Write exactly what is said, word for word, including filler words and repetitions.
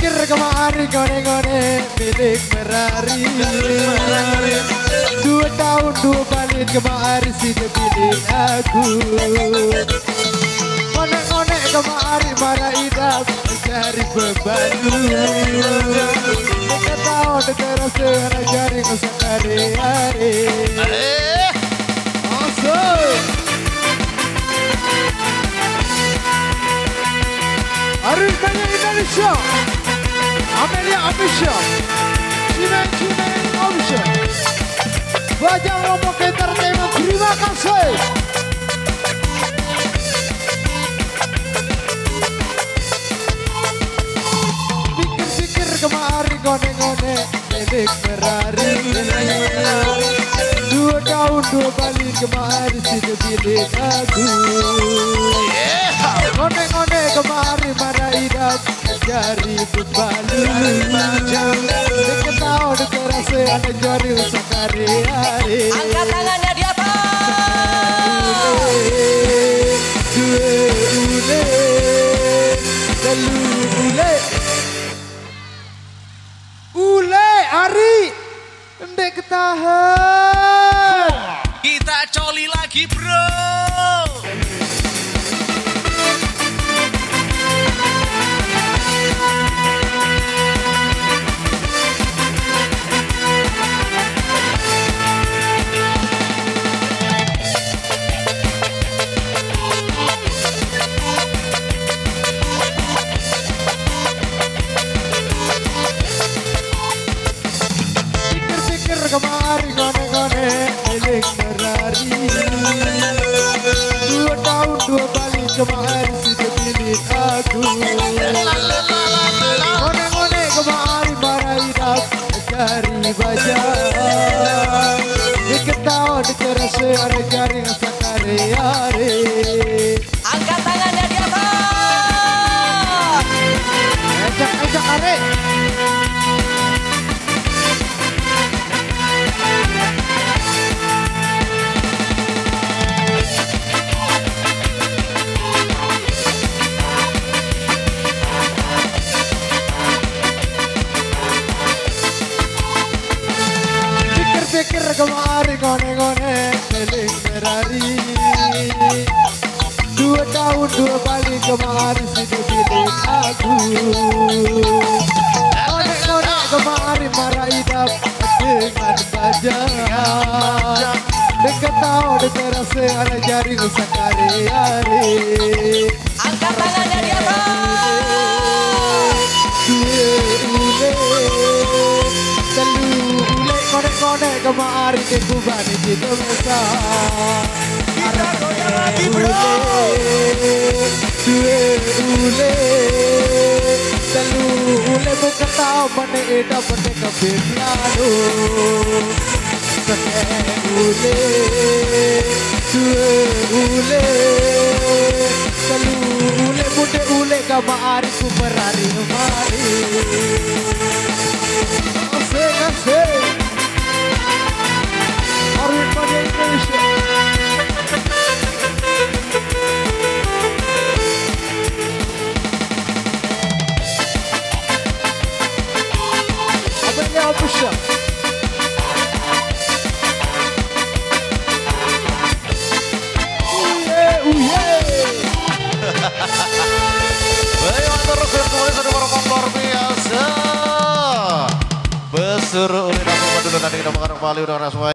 pikir kemari gone-gone milik Ferrari. Dua tahun dua balik kemari si pilih aku. Konek-konek kemari marah idap mencari beban. Tiga tahun terus seharga jaring usah hari-hari. Awesome. Arif Kaya Indonesia, Amelia Official, Cina Cina Official, Bajang Rombok Entertainment, terima kasih. Pikir-pikir kemari ngone-ngone milik Ferrari. Dua tahun dua balik kemari si pilih aku. Ngone-ngone kemari marah idap jari berbalik. Deket tahun terasa ada jari usah hari-hari. Angkat tangannya di atas. Dua ule, telu ule. Ule Ari, ndek ketahan. Kita coli lagi bro. Kemari ngone-ngone milik Ferrari. Dua tahun dua balik kemari si pilih aku. Ngone-ngone kemari marah idap cari bajang. Dikit tahun terasa ada jaring sakari-hari. Angkat tangannya di atas. Ejak-ejak are. Pikir kemari ngone-ngone milik Ferrari. Dua tahun dua balik kemari si pilih aku. Ngone-ngone kemari marah idap dengan bajang. Dekat tahun terasa ada jari usah hari-hari. Angkat tangannya di atas. Dua ule, telu ule. Konek-konek kemari ke kubani gitu mesa. Kita goyang lagi bro. Dua ule, telu ule bukan tahu mana eda mana kebiasaan. Seke ule, dua ule, telu ule bude ule kemari ku Ferrari mari. Asik asik. Arif Kaya Indonesia. Amelia Official. Uye uye. Bagaimana terus virtualis ada para luar biasa. Besar oleh Nabi Madura nanti kita makan kembali udah semua.